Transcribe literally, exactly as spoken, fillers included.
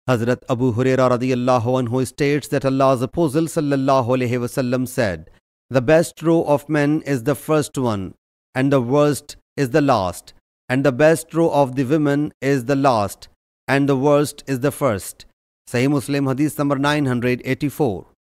Hazrat Abu Hurairah radiyallahu anhu states that Allah's Apostle sallallahu alaihi wasallam said, "The best row of men is the first one, and the worst is the last, and the best row of the women is the last, and the worst is the first." Sahih Muslim Hadees number nine hundred eighty-four.